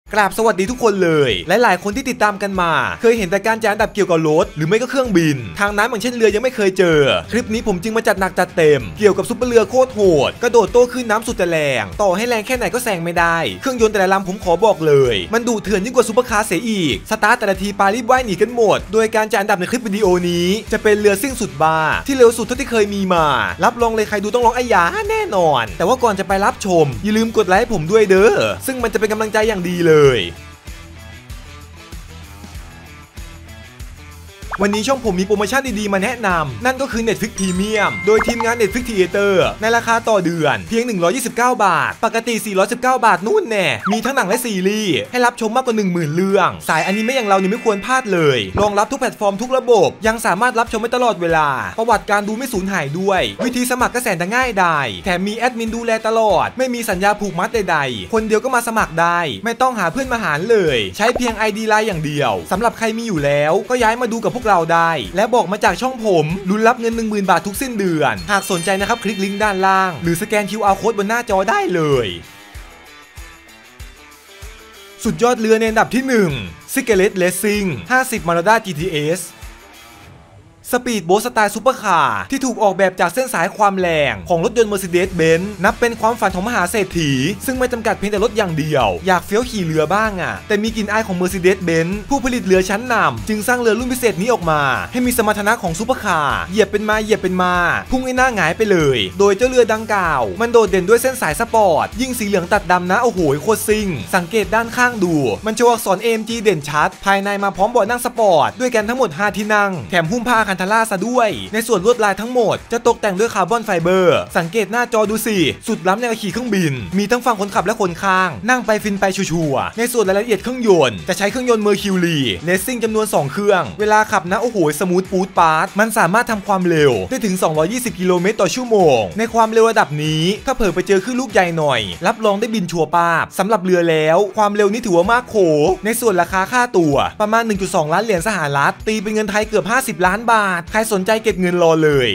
กราบสวัสดีทุกคนเลยหลายๆคนที่ติดตามกันมาเคยเห็นแต่การจัดอันดับเกี่ยวกับรถหรือไม่ก็เครื่องบินทางน้ำอย่างเช่นเรือยังไม่เคยเจอคลิปนี้ผมจึงมาจัดหนักจัดเต็มเกี่ยวกับซุปเปอร์เรือโคตรโหดกระโดดโต้ขึ้นน้ำสุดจะแรงต่อให้แรงแค่ไหนก็แซงไม่ได้เครื่องยนต์แต่ละลำผมขอบอกเลยมันดุเถื่อนยิ่งกว่าซุปเปอร์คาร์เสียอีกสตาร์ทแต่ละทีปารีบว่ายหนีกันหมดโดยการจัดอันดับในคลิปวิดีโอนี้จะเป็นเรือซิ่งสุดบ้าที่เร็วสุดเท่าที่เคยมีมารับรองเลยใครดูต้องร้องอ้ยาแน่นอนแต่ว่าก่อนจะไปรับชมอย่าลืมกดไลค์ให้ผมด้วยเด้อซึ่งมันจะเป็นกำลังใจอย่างดีเลยวันนี้ช่องผมมีโปรโมชั่นดีๆมาแนะนำนั่นก็คือ Netflix Premium โดยทีมงาน Netflix Theater ในราคาต่อเดือนเพียง129 บาทปกติ419 บาทนู่นแน่มีทั้งหนังและซีรีส์ให้รับชมมากกว่า 10,000 เรื่องสายอนิเมะอย่างเรานี่ไม่ควรพลาดเลยรองรับทุกแพลตฟอร์มทุกระบบยังสามารถรับชมได้ตลอดเวลาประวัติการดูไม่สูญหายด้วยวิธีสมัครก็แสนจะง่ายดายแถมมีแอดมินดูแลตลอดไม่มีสัญญาผูกมัดใดๆคนเดียวก็มาสมัครได้ไม่ต้องหาเพื่อนมาหารเลยใช้เพียง ID Line อย่างเดียวสำหรับใครมีอยู่แล้วก็ย้ายมาดูกับพวกเราได้และบอกมาจากช่องผมลุ้นรับเงิน 10,000 บาททุกสิ้นเดือนหากสนใจนะครับคลิกลิงก์ด้านล่างหรือสแกน QR Code บนหน้าจอได้เลยสุดยอดเรือในอันดับที่1 Secret Racing 50 Mazda GTSสปีดโบ๊ทสไตล์ซูเปอร์คาร์ที่ถูกออกแบบจากเส้นสายความแรงของรถยนต์ Mercedes-Benz นับเป็นความฝันของมหาเศรษฐีซึ่งไม่จำกัดเพียงแต่รถอย่างเดียวอยากเฟี้ยวขี่เรือบ้างแต่มีกลิ่นอายของ Mercedes-Benz ผู้ผลิตเรือชั้นนำจึงสร้างเรือรุ่นพิเศษนี้ออกมาให้มีสมรรถนะของซูเปอร์คาร์เหยียบเป็นมาพุ่งให้หน้าหงายไปเลยโดยเจ้าเรือดังกล่าวมันโดดเด่นด้วยเส้นสายสปอร์ตยิ่งสีเหลืองตัดดำนะโอ้โหโคตรซิ่งสังเกตด้านข้างดูมันโชว์อักษร AMG เด่นชัดภายในมาพร้อมเบาะนั่งสปอร์ตด้วยกันทั้งหมด5ที่นั่งแถมหุ้มผ้าคันธาร่าซะด้วยในส่วนลวดลายทั้งหมดจะตกแต่งด้วยคาร์บอนไฟเบอร์สังเกตหน้าจอดูสิสุดล้ำอย่างขี่เครื่องบินมีทั้งฝั่งคนขับและคนข้างนั่งไปฟินไปชัวร์ในส่วนรายละเอียดเครื่องยนต์จะใช้เครื่องยนต์ Mercury Racing จำนวน2เครื่องเวลาขับนะโอ้โหสมูทปูดปาร์ตมันสามารถทำความเร็วได้ถึง220 กิโลเมตรต่อชั่วโมงในความเร็วระดับนี้ถ้าเผลอไปเจอคลื่นลูกใหญ่หน่อยรับรองได้บินชัวร์ป้าบสำหรับเรือแล้วความเร็วนี้ถือว่ามากโขในส่วนราคาค่าตัวประมาณ 1.2 ล้านเหรียญสหรัฐตีเป็นเงินไทยเกือบ50 ล้านบาทใครสนใจเก็บเงินรอเลย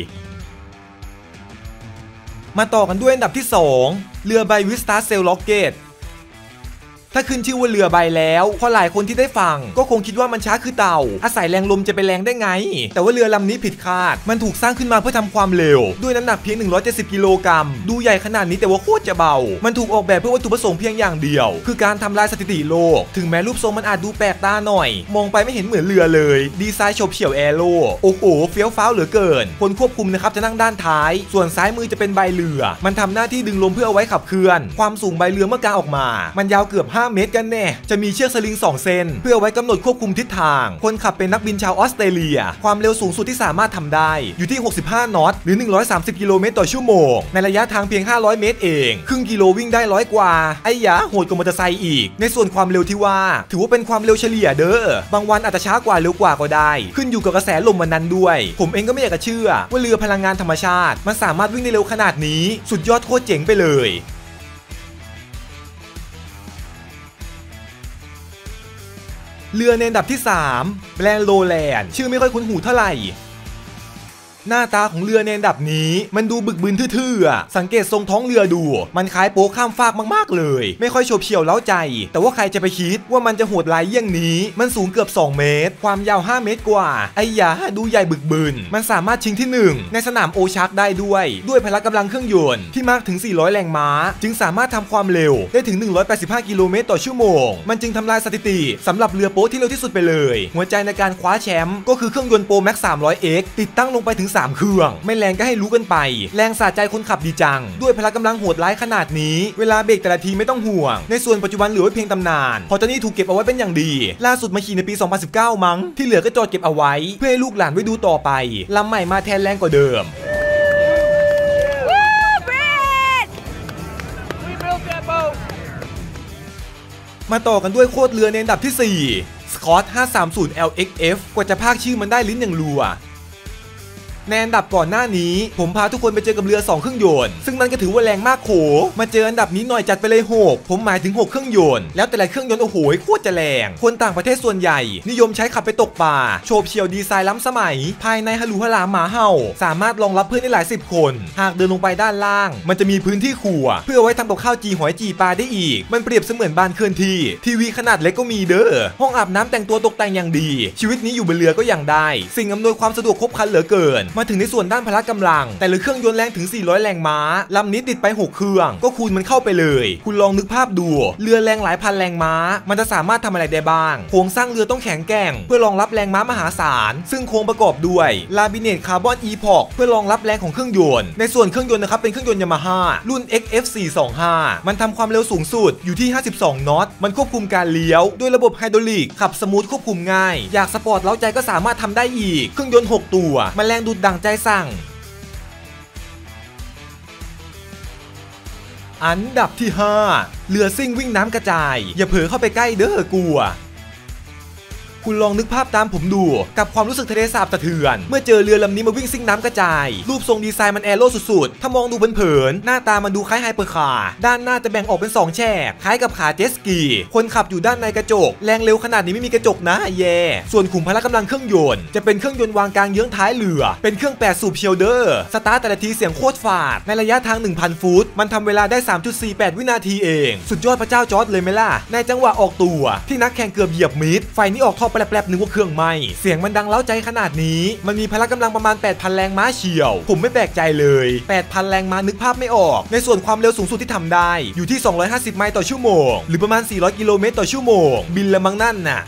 มาต่อกันด้วยอันดับที่2เรือใบวิสตาเซลล็อกเก็ตถ้าขึ้นชื่อว่าเรือใบแล้วพอหลายคนที่ได้ฟังก็คงคิดว่ามันช้าคือเต่าอาศัยแรงลมจะไปแรงได้ไงแต่ว่าเรือลำนี้ผิดคาดมันถูกสร้างขึ้นมาเพื่อทำความเร็วด้วยน้ำหนักเพียง170 กิโลกรัมดูใหญ่ขนาดนี้แต่ว่าโคตรจะเบามันถูกออกแบบเพื่อวัตถุประสงค์เพียงอย่างเดียวคือการทำลายสถิติโลกถึงแม้รูปทรงมันอาจดูแปลกตาหน่อยมองไปไม่เห็นเหมือนเรือเลยดีไซน์โฉบเฉี่ยวแอโร่โอ้โหเฟี้ยวฟ้าวเหลือเกินคนควบคุมนะครับจะนั่งด้านท้ายส่วนซ้ายมือจะเป็นใบเรือมันทำหน้าที่ดึงลมเพื่อเอาไว้ขับเคลื่อนความสูงใบเรือเมื่อกางออกมามันยาวเกือบ5 เมตรกันแน่จะมีเชือกสลิง2 เส้นเพื่อไว้กำหนดควบคุมทิศทางคนขับเป็นนักบินชาวออสเตรเลียความเร็วสูงสุดที่สามารถทำได้อยู่ที่65 นอตหรือ130 กิโลเมตรต่อชั่วโมงในระยะทางเพียง500 เมตรเองครึ่งกิโลวิ่งได้100 กว่าไอ้ยะโหดกว่ามอเตอร์ไซค์อีกในส่วนความเร็วที่ว่าถือว่าเป็นความเร็วเฉลี่ยเด้อบางวันอาจจะช้ากว่าเร็วกว่าก็ได้ขึ้นอยู่กับกระแสลมวันนั้นด้วยผมเองก็ไม่อยากจะเชื่อว่าเรือพลังงานธรรมชาติมันสามารถวิ่งได้เร็วขนาดนี้สุดยอดโคตรเจ๋งไปเลยเรือในอันดับที่3แบรนด์โรแลนด์ชื่อไม่ค่อยคุ้นหูเท่าไหร่หน้าตาของเรือในอันดับนี้มันดูบึกบึนทื่อๆสังเกตทรงท้องเรือดูมันคล้ายโป๊ข้ามฟากมากๆเลยไม่ค่อยโฉบเฉี่ยวเล้าใจแต่ว่าใครจะไปคิดว่ามันจะโหดร้ายเยี่ยงนี้มันสูงเกือบ2 เมตรความยาว5 เมตรกว่าไอ้ยาดูใหญ่บึกบึนมันสามารถชิงที่1ในสนามโอชักได้ด้วยพละกำลังเครื่องยนต์ที่มากถึง400 แรงม้าจึงสามารถทำความเร็วได้ถึง185 กิโลเมตรต่อชั่วโมงมันจึงทำลายสถิติสำหรับเรือโป๊ที่เร็วที่สุดไปเลยหัวใจในการคว้าแชมป์ก็คือเครื่องยนต์โปรแม็ก 300X ติดตั้งลงไปถึง3 เครื่องไม่แรงก็ให้รู้กันไปแรงสะใจคนขับดีจังด้วยพละกำลังโหดร้ายขนาดนี้เวลาเบรกแต่ละทีไม่ต้องห่วงในส่วนปัจจุบันเหลือไว้เพียงตำนานพอเจ้านี่ถูกเก็บเอาไว้เป็นอย่างดีล่าสุดมาขี่ในปี 2019 มั้งที่เหลือก็จอดเก็บเอาไว้เพื่อให้ลูกหลานไว้ดูต่อไปลำใหม่มาแทนแรงกว่าเดิมมาต่อกันด้วยโคตรเรือในอันดับที่4 Scott 530 LXF กว่าจะพากชื่อมันได้ลิ้นอย่างรัวในอันดับก่อนหน้านี้ผมพาทุกคนไปเจอกับเรือ2เครื่องยนต์ซึ่งมันก็ถือว่าแรงมากโขมาเจออันดับนี้หน่อยจัดไปเลย6ผมหมายถึง6เครื่องยนต์แล้วแต่ละเครื่องยนต์โอ้โหโคตรจะแรงคนต่างประเทศส่วนใหญ่นิยมใช้ขับไปตกปลาโฉบเฉี่ยวดีไซน์ล้ำสมัยภายในฮารูฮาราหมาเห่าสามารถรองรับเพื่อนได้หลาย10คนหากเดินลงไปด้านล่างมันจะมีพื้นที่ขั่วเพื่อไว้ทำกับข้าวจีหอยจีปลาได้อีกมันเปรียบเสมือนบ้านเคลื่อนที่ทีวีขนาดเล็กก็มีเด้อห้องอาบน้ำแต่งตัวตกแต่งอย่างดีชีวิตนี้อยู่บนเรือก็อย่างได้สิ่งอำนวยความสะดวกครบครันเหลือเกินมาถึงในส่วนด้านพละกำลังแต่ละเครื่องยนต์แรงถึง400แรงม้าลำนี้ติดไป6เครื่องก็คูณมันเข้าไปเลยคุณลองนึกภาพดูเรือแรงหลายพันแรงม้ามันจะสามารถทำอะไรได้บ้างโครงสร้างเรือต้องแข็งแกร่งเพื่อรองรับแรงม้ามหาศาลซึ่งโครงประกอบด้วยลาบิเนตคาร์บอนอีพอกเพื่อรองรับแรงของเครื่องยนต์ในส่วนเครื่องยนต์นะครับเป็นเครื่องยนต์ยามาฮ่ารุ่น XF425 มันทำความเร็วสูงสุดอยู่ที่52น็อตมันควบคุมการเลี้ยวด้วยระบบไฮดรอลิกขับสมูทควบคุมง่ายอยากสปอร์ตเล้าใจก็สามารถทำได้อีกเครื่องยนต์6ตัวมันแรงดูดดั่งใจสั่งอันดับที่5เรือซิ่งวิ่งน้ำกระจายอย่าเผลอเข้าไปใกล้เด้อกลัวคุณลองนึกภาพตามผมดูกับความรู้สึกทะเลสาบสะเทือนเมื่อเจอเรือลำนี้มาวิ่งซิ่งน้ำกระจายรูปทรงดีไซน์มันแอโร่สุดๆถ้ามองดูเผินๆหน้าตามันดูคล้ายไฮเปอร์คาร์ด้านหน้าจะแบ่งออกเป็น2แฉกคล้ายกับขาเจ็ตสกีคนขับอยู่ด้านในกระจกแรงเร็วขนาดนี้ไม่มีกระจกนะแย่ส่วนขุมพละกำลังเครื่องยนต์จะเป็นเครื่องยนต์วางกลางเยื้องท้ายเรือเป็นเครื่อง8สูบเชียลเดอร์สตาร์ทแต่ละทีเสียงโคตรฝาดในระยะทาง 1,000 ฟุตมันทำเวลาได้ 3.48 วินาทีเองสุดยอดพระเจ้าจอร์จเลยไหมล่ะในจังหวะออกตัวที่นักแข่งเกือบเหยียบมิดไฟนี้ออกท่อแปลบๆนึกว่าเครื่องไม่เสียงมันดังเล้าใจขนาดนี้มันมีพละกำลังประมาณ 8,000 แรงม้าเฉี่ยวผมไม่แปลกใจเลย 8,000 แรงม้านึกภาพไม่ออกในส่วนความเร็วสูงสุดที่ทำได้อยู่ที่250ไมล์ต่อชั่วโมงหรือประมาณ400กิโลเมตรต่อชั่วโมงบินละมั้งนั่นน่ะ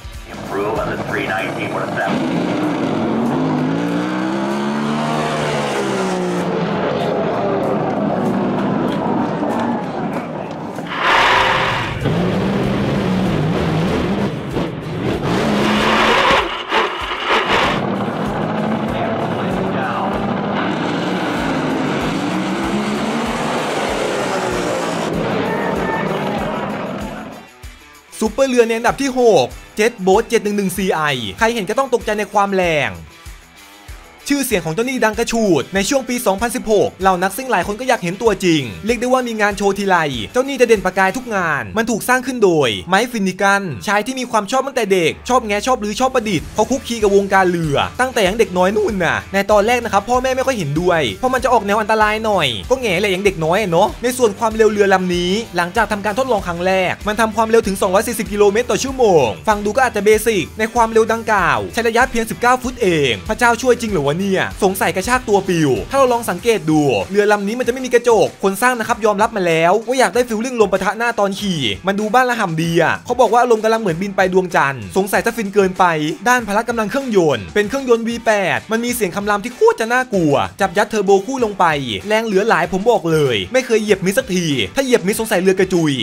ซูเปอร์เรือในอันดับที่6 Jet Boat 711 CI ใครเห็นก็ต้องตกใจในความแรงชื่อเสียงของเจ้านี่ดังกระฉูดในช่วงปี 2016 เหล่านักซิ่งหลายคนก็อยากเห็นตัวจริงเรียกได้ว่ามีงานโชว์ทีไรเจ้านี่จะเด่นประกายทุกงานมันถูกสร้างขึ้นโดยไมค์ฟินนิกันชายที่มีความชอบตั้งแต่เด็กชอบแงะชอบลื้อชอบประดิษฐ์เขาคุกคีกับวงการเรือตั้งแต่ยังเด็กน้อยนู่นน่ะในตอนแรกนะครับพ่อแม่ไม่ค่อยเห็นด้วยเพราะมันจะออกแนวอันตรายหน่อยก็แง่แหละยังเด็กน้อยเนาะในส่วนความเร็วเรือลำนี้หลังจากทำการทดลองครั้งแรกมันทำความเร็วถึง240กิโลเมตรต่อชั่วโมงฟังดูก็อาจจะเบสิกในความเร็วดังกล่าวใช้ระยะเพียง19ฟุตเองพระเจ้าช่วยจริงหรือวะเนี่ยสงสัยกระชากตัวปิวถ้าเราลองสังเกตดูเรือลำนี้มันจะไม่มีกระจกคนสร้างนะครับยอมรับมาแล้วว่าอยากได้ฟิลลิ่งลมปะทะหน้าตอนขี่มันดูบ้านละห่ำดีอ่ะเขาบอกว่าอารมณ์กำลังเหมือนบินไปดวงจันทร์สงสัยจะฟินเกินไปด้านพละกำลังเครื่องยนต์เป็นเครื่องยนต์ V8 มันมีเสียงคำรามที่โคตรจะน่ากลัวจับยัดเทอร์โบคู่ลงไปแรงเหลือหลายผมบอกเลยไม่เคยเหยียบมิดสักทีถ้าเหยียบมิดสงสัยเรือกระจุย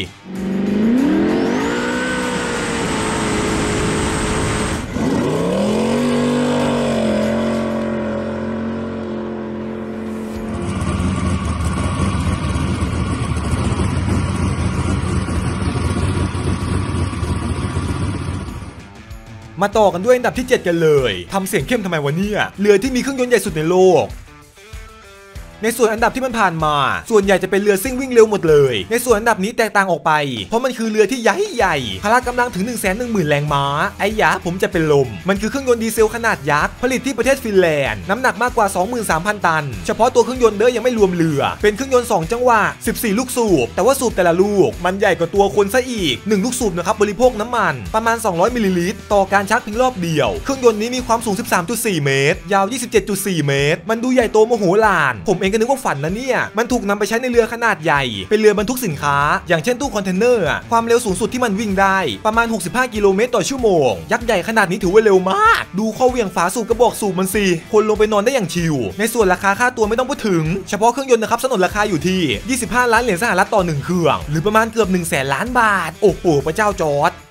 มาต่อกันด้วยอันดับที่7กันเลยทำเสียงเข้มทำไมวะเนี่ยเรือที่มีเครื่องยนต์ใหญ่สุดในโลกในส่วนอันดับที่มันผ่านมาส่วนใหญ่จะเป็นเรือซิ่งวิ่งเร็วหมดเลยในส่วนอันดับนี้แตกต่างออกไปเพราะมันคือเรือที่ใหญ่พละกำลังถึง 110,000 แรงม้าไอ้ยะผมจะเป็นลมมันคือเครื่องยนต์ดีเซลขนาดยักษ์ผลิตที่ประเทศฟินแลนด์น้ำหนักมากกว่า 23,000 ตันเฉพาะตัวเครื่องยนต์เด้อยังไม่รวมเรือเป็นเครื่องยนต์2จังหวะ14ลูกสูบแต่ว่าสูบแต่ละลูกมันใหญ่กว่าตัวคนซะอีก1ลูกสูบนะครับบริโภคน้ำมันประมาณ200มิลลิลิตรต่อการชักเพียงรอบเดียวเครื่องยนต์นี้มีความสูง 13.4 เมตรยาว 27.4 เมตรมันดูใหญ่โตมโหฬารผมเองก็นึกว่าฝันนะเนี่ยมันถูกนำไปใช้ในเรือขนาดใหญ่เป็นเรือบรรทุกสินค้าอย่างเช่นตู้คอนเทนเนอร์ความเร็วสูงสุดที่มันวิ่งได้ประมาณ65กิโลเมตรต่อชั่วโมงยักษ์ใหญ่ขนาดนี้ถือว่าเร็วมากดูข้อเหวี่ยงฝาสูบกระบอกสูบมันสิคนลงไปนอนได้อย่างชิลในส่วนราคาค่าตัวไม่ต้องพูดถึงเฉพาะเครื่องยนต์นะครับสนนราคาอยู่ที่25 ล้านเหรียญสหรัฐต่อ1เครื่องหรือประมาณเกือบ100,000 ล้านบาทโอ้โหพระเจ้าจอร์จ